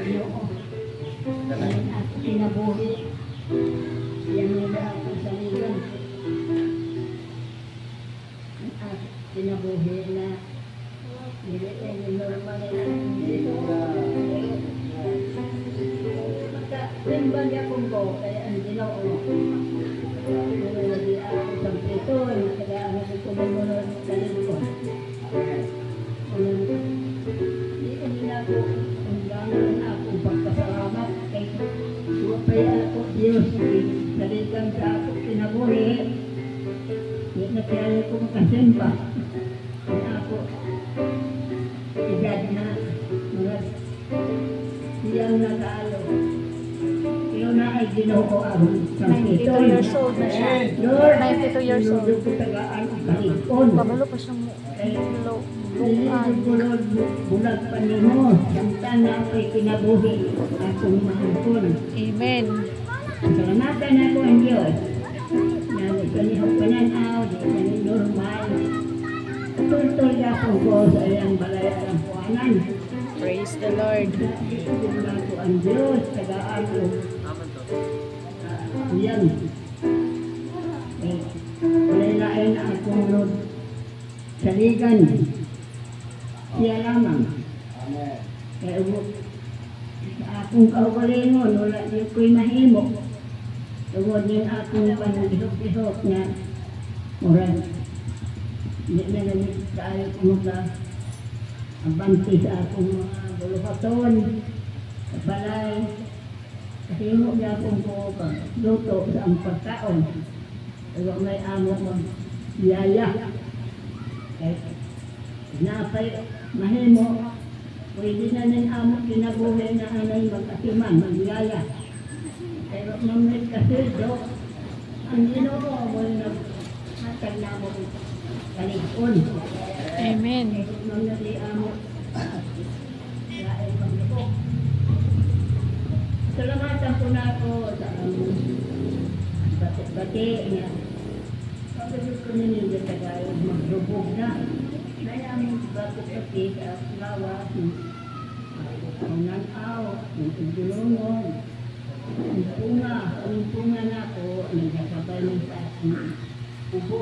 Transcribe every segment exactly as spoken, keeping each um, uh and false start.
Ginoo. Ang ako kinabuhi. Yan nila ako sa ligan. Ang ako kinabuhi na hindi tayo normal na dito. Magka-rimba niya kung ko, kaya ang Ginoo. Kung hindi ako sa prito, kaya ang hindi ko mamunod sa lingkod. Hindi na ako, ang gano'n na ako pagpasalamat kay Supay ako Diyos, saligan sa ako kinabuhi. Hindi na kaya ko makasimba. Kaya ako, edad na, mga siyang nagalo. Pero na ay Ginoo ang ninety-two years old na siya. Lord, ninety-two years old. Lord, ko tagaan ang kalikon. Babalo pa siyang low. Lord, Lord, bulag pa nimo. Samtang na ako'y kinabuhi akong mahangkon. Amen. Salamatan ako ang Diyos. Na kanihok pananaw, di kani normal. Tultol ako ko sa iyang balay ang puanan. Praise the Lord. Tultol ako ang Diyos, tagaan ko. Yan. Eh, walay-lain na akong Lord. Saligan. Siya lamang. Kaya sa akong kaugalingon, wala niyo ko'y mahimo. Tungod niyo akong panagihok-ihok na murag. Hindi na namin tayo kumuka abanti sa akong mga bulukaton, sa balay. Kasi mo niya akong kumuka luto sa ang pagkaon. Kaya may amo mag-yaya. Kaya napay mahimo. Pwede na ng amo kinabuhi na anay magkasiman, magyaya. Pero mamit kasi do, ang Ginoo mo naghatag na mo kalikon. Amen. Mamit di amo, lain pagluko. Salamatan po na ako sa bati-bati niya. Pagdagot ko ninyo sa tayo, magrubog na. Kaya aming bati-bati sa lawas, ang nanaw, ang tugulungon, ang punga, ang punga na ako, nagkakabay ng sa aking ubo.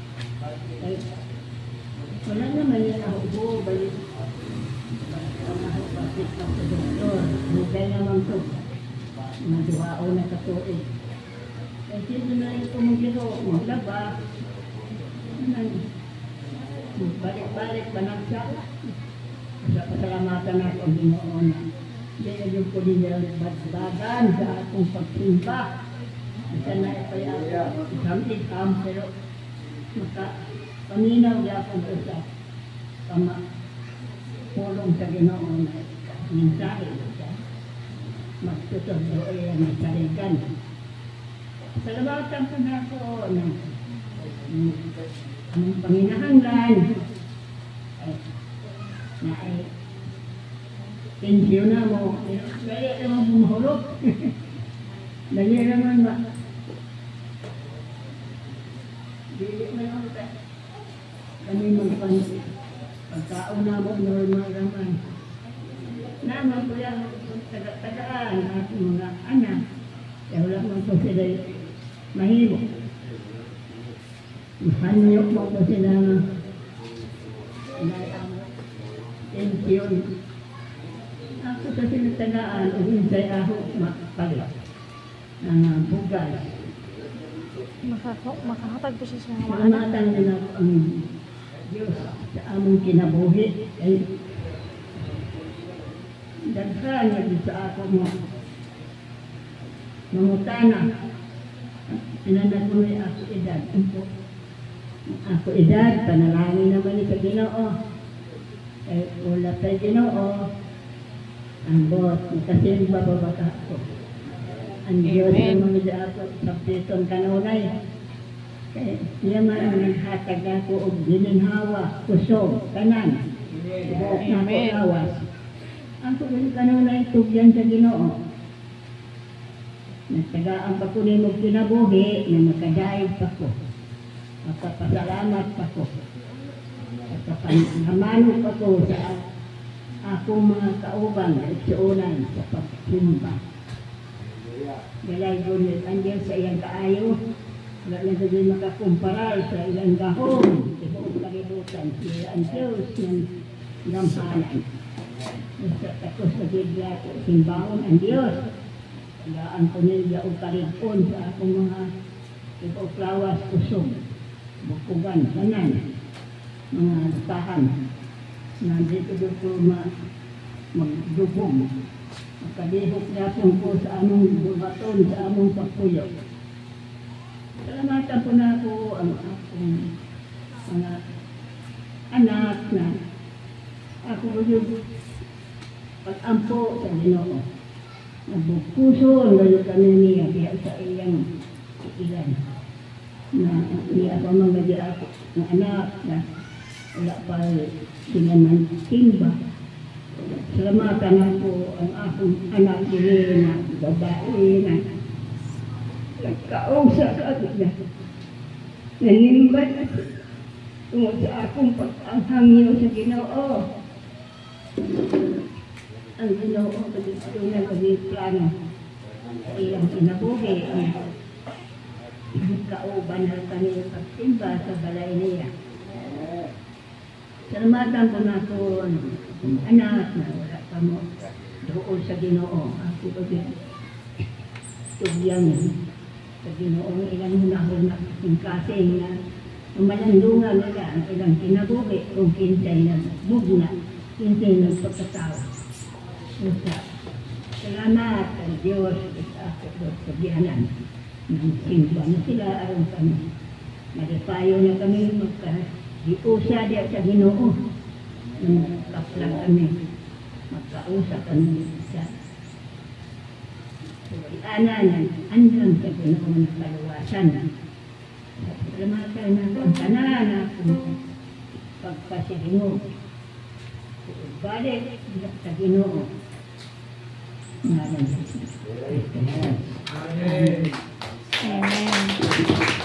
Wala naman yan ang ubo, balik. Ang nakapasik na sa doktor, bugay naman ito. Maduwao na katuig. Kasi doon na rin kumugiro, maglaba. Balik-balik, banagsa. Sa pasalamatan ako ang Ginoo na. Kaya yung ko din yung bagdagan sa akong pagsimba. Isa na ipay ako, isang ikam, pero makapaminaw niya akong isa. Kama, pulong sa Ginoo na mensahe siya. Magtutog doon yan may saligan. Salamatan ko na ako ng ang panginahanglan. Na ay pensyon na mo. Kaya naman bumahulog. Dali naman ba? Dili naman ka. Kami magpansin. Pagkaon na mo, normal naman. Naman ko yan, taga-tagaan ang ating mga anak. Kaya wala man ko sila mahimo. Mahanyok mo ko sila na pensyon. Ako sa sinatagaan, o hinsay ako makapalit ng bugal. Makahatag po siya sa mga anak. Salamatan nila ang Diyos sa among kinabuhi. Ay, daghan na sa ako mo. Mangutana. Inanak mo yung ako edad. Ako edad, panalangin naman ni sa Ginoo. Ay, wala tayo Ginoo. Ang bot, kasi bababaka ako. Ang Diyos ang mga ako sa pitong kanunay. Kaya siya man ang naghatag ako o gininhawa, kusog, kanan. Buot na ako lawas. Ang kung kanunay tugyan sa Ginoo. Nagtagaan pa ko ni mo kinabuhi na makadahig pa ko. Magpapasalamat pa ko. Magpapanamano pa ko sa akong mga kauban at siunan sa pagsimba. Galay gunit ang Diyos sa iyang kaayo, wala na din makakumparar sa ilang gahon, sa buong kalibutan, siya ang Diyos ng gamhanan. Sa takos na bigla, simbahon ang Diyos. Tagaan ko nila o karipon sa akong mga ipaklawas kusog, bukugan, kanan, mga tahan. Nandito dito ma magdubog. Makadihok na po sa among bumaton, sa among pagpuyo. Salamatan po na ako ang akong mga anak na ako yung pag-ampo sa Ginoo. Nabugkuson ngayon kami niya diya sa iyang ilan. Na niya pa mga diya ako ng anak na wala pa sila ng timba. Salamatan ako ang akong anak din na babae na nagkausap ako na nanimbat tungkol sa akong pag-anghangyo sa Ginoo. Ang Ginoo kasi na kasi plano sa ilang kinabuhi ang kauban na kami pagsimba sa balay niya. Salamatan po na ako anak na wala pa mo doon sa Ginoo. Ako kasi tugyang sa Ginoo ilang hunahon na kasing na malandungan nila ang ilang kinabuhi kung kinsay na bugna, kinsay na pagkatawa. Sa salamat ang Diyos sa ako sa biyanan ng simba na sila aron kami. Malipayo na kami magka-diusa diya sa Ginoo. Kaplang kami, magkausap kami sa ana-anan, andang sa Ginoo na kaluwasan. Salamatan na ang tanan na kung pagpasilingo. Balik sa Ginoo. Amen. Amen.